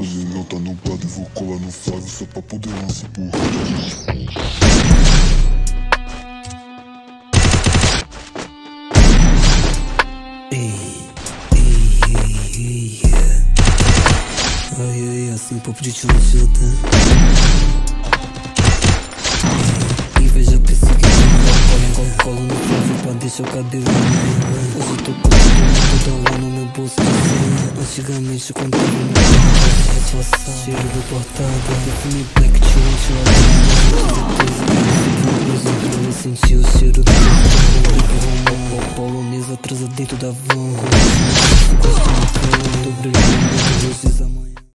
Hoje não tá no bar, vou colar no Flávio só pra poder lançar porra. Ai, assim papo de te ajuda. Inveja perseguindo, colo no Flávio pra deixar o cabelo. Hoje tô com todo dólar no meu bolso de cena. Antigamente quando tava no carro, cheiro do portado, define black, te